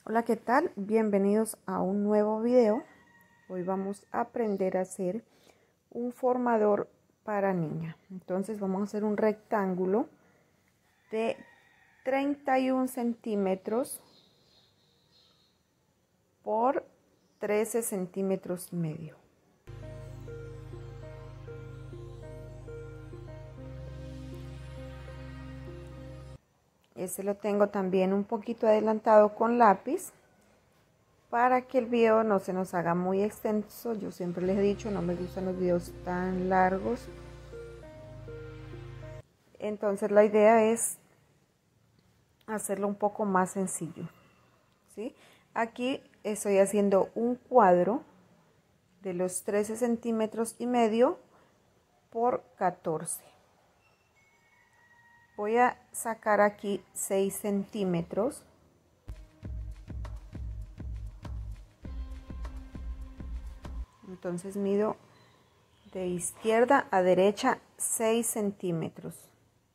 Hola, ¿qué tal? Bienvenidos a un nuevo video. Hoy vamos a aprender a hacer un formador para niña. Entonces vamos a hacer un rectángulo de 31 centímetros por 13 centímetros y medio. Este lo tengo también un poquito adelantado con lápiz para que el video no se nos haga muy extenso. Yo siempre les he dicho, no me gustan los videos tan largos. Entonces la idea es hacerlo un poco más sencillo, ¿sí? Aquí estoy haciendo un cuadro de los 13 centímetros y medio por 14. Voy a sacar aquí 6 centímetros. Entonces mido de izquierda a derecha 6 centímetros.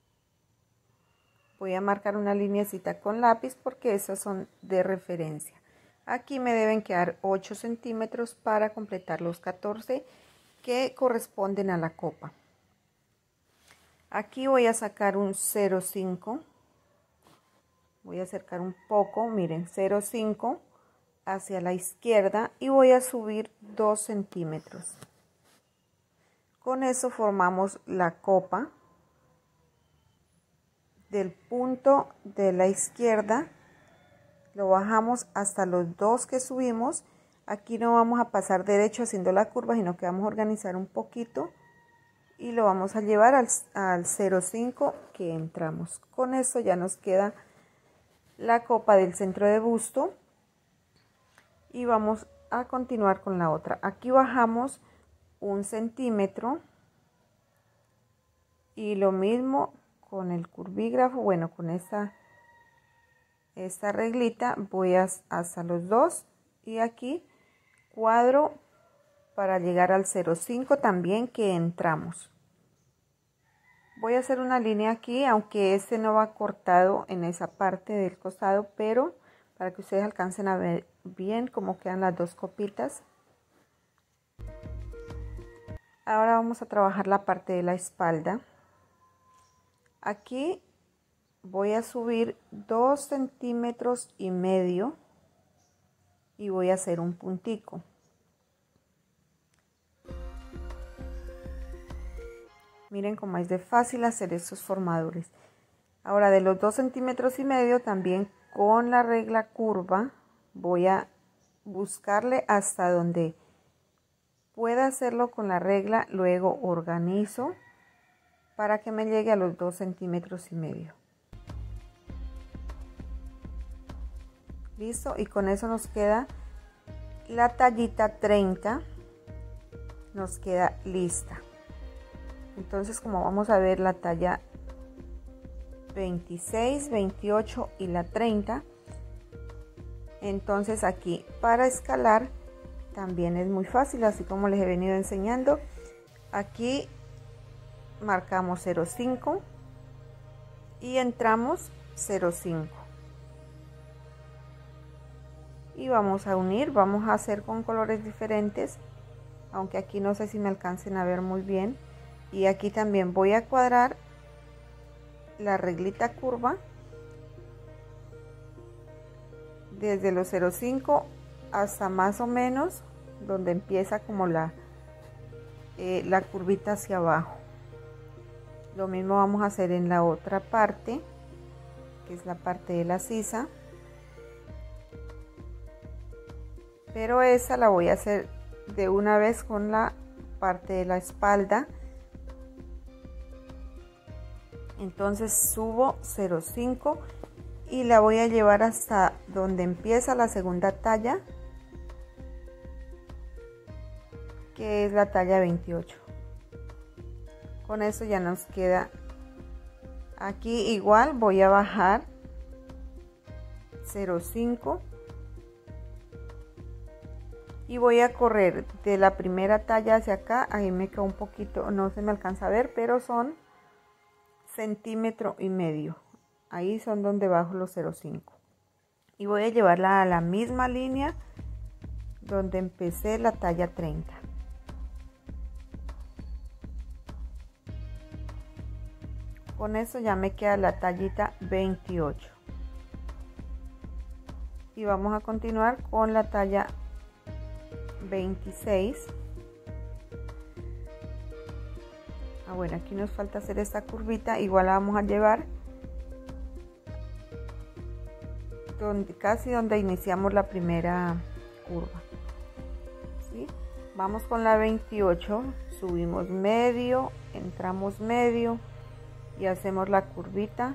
Voy a marcar una lineecita con lápiz porque esas son de referencia. Aquí me deben quedar 8 centímetros para completar los 14 que corresponden a la copa. Aquí voy a sacar un 0,5. Voy a acercar un poco, miren, 0,5 hacia la izquierda y voy a subir 2 centímetros. Con eso formamos la copa del punto de la izquierda, lo bajamos hasta los 2 que subimos. Aquí no vamos a pasar derecho haciendo la curva, sino que vamos a organizar un poquito y lo vamos a llevar al 0,5 que entramos. Con eso ya nos queda la copa del centro de busto y vamos a continuar con la otra. Aquí bajamos 1 centímetro y lo mismo con el curvígrafo, bueno, con esta reglita voy hasta los 2 y aquí cuadro para llegar al 0,5 también que entramos. Voy a hacer una línea aquí, aunque este no va cortado en esa parte del costado, pero para que ustedes alcancen a ver bien cómo quedan las dos copitas. Ahora vamos a trabajar la parte de la espalda. Aquí voy a subir 2 centímetros y medio y voy a hacer un puntico. Miren cómo es de fácil hacer estos formadores. Ahora de los 2 centímetros y medio también con la regla curva voy a buscarle hasta donde pueda hacerlo con la regla, luego organizo para que me llegue a los 2 centímetros y medio. Listo, y con eso nos queda la tallita 30, nos queda lista. Entonces, como vamos a ver la talla 26, 28 y la 30, entonces aquí para escalar también es muy fácil, así como les he venido enseñando. Aquí marcamos 0,5 y entramos 0,5 y vamos a unir, vamos a hacer con colores diferentes, aunque aquí no sé si me alcancen a ver muy bien. Y aquí también voy a cuadrar la reglita curva desde los 0,5 hasta más o menos donde empieza como la curvita hacia abajo. Lo mismo vamos a hacer en la otra parte, que es la parte de la sisa, pero esa la voy a hacer de una vez con la parte de la espalda. Entonces subo 0,5 y la voy a llevar hasta donde empieza la segunda talla, que es la talla 28. Con eso ya nos queda aquí. Igual voy a bajar 0,5 y voy a correr de la primera talla hacia acá. Ahí me queda un poquito, no se me alcanza a ver, pero son centímetro y medio. Ahí son donde bajo los 0,5. y voy a llevarla a la misma línea donde empecé la talla 30. Con eso ya me queda la tallita 28 y vamos a continuar con la talla 26. Bueno, aquí nos falta hacer esta curvita, igual la vamos a llevar casi donde iniciamos la primera curva, ¿sí? Vamos con la 28, subimos medio, entramos medio y hacemos la curvita.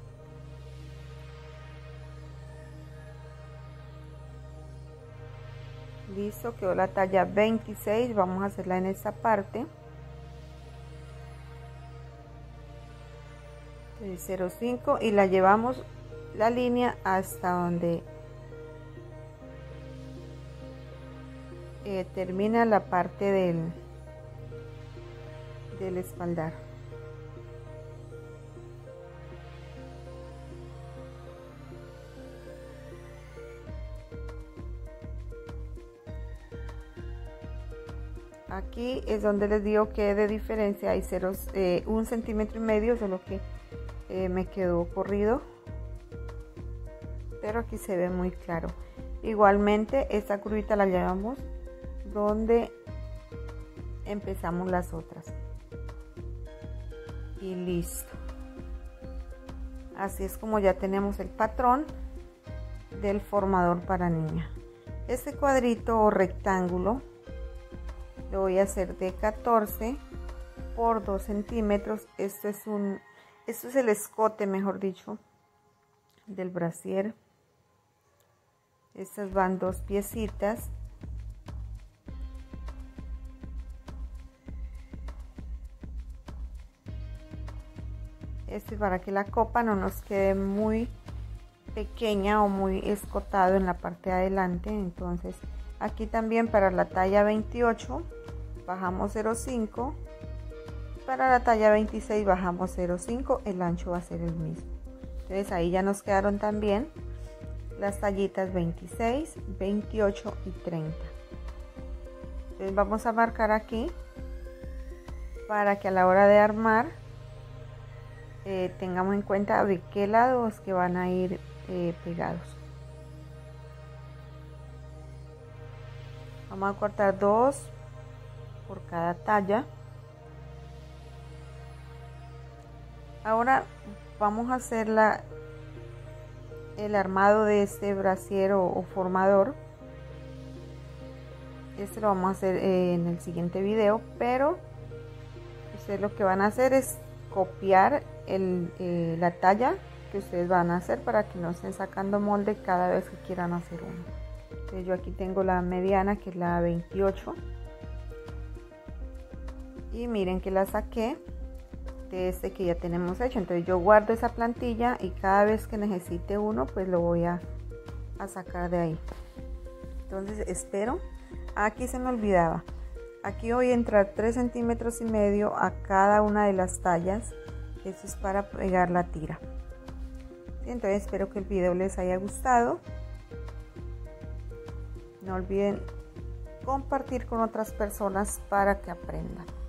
Listo, quedó la talla 26, vamos a hacerla en esta parte. 0,5 y la llevamos la línea hasta donde termina la parte del espaldar. Aquí es donde les digo que de diferencia hay 1,5 centímetros, solo que me quedó corrido, pero aquí se ve muy claro. Igualmente esta curvita la llevamos donde empezamos las otras y listo. Así es como ya tenemos el patrón del formador para niña. Este cuadrito o rectángulo lo voy a hacer de 14 por 2 centímetros. Esto es el escote, mejor dicho, del brasier. Estas van 2 piecitas. Esto es para que la copa no nos quede muy pequeña o muy escotado en la parte de adelante. Entonces aquí también para la talla 28 bajamos 0,5. Para la talla 26 bajamos 0,5, el ancho va a ser el mismo. Entonces ahí ya nos quedaron también las tallitas 26, 28 y 30. Entonces vamos a marcar aquí para que a la hora de armar tengamos en cuenta de qué lados que van a ir pegados. Vamos a cortar 2 por cada talla. Ahora vamos a hacer el armado de este brasier o formador. Este lo vamos a hacer en el siguiente video, pero ustedes lo que van a hacer es copiar la talla que ustedes van a hacer para que no estén sacando molde cada vez que quieran hacer uno. Entonces yo aquí tengo la mediana, que es la 28, y miren que la saqué de este que ya tenemos hecho. Entonces yo guardo esa plantilla y cada vez que necesite uno pues lo voy a sacar de ahí. Entonces espero. Aquí se me olvidaba, aquí voy a entrar 3,5 centímetros a cada una de las tallas. Eso es para pegar la tira. Entonces espero que el video les haya gustado. No olviden compartir con otras personas para que aprendan.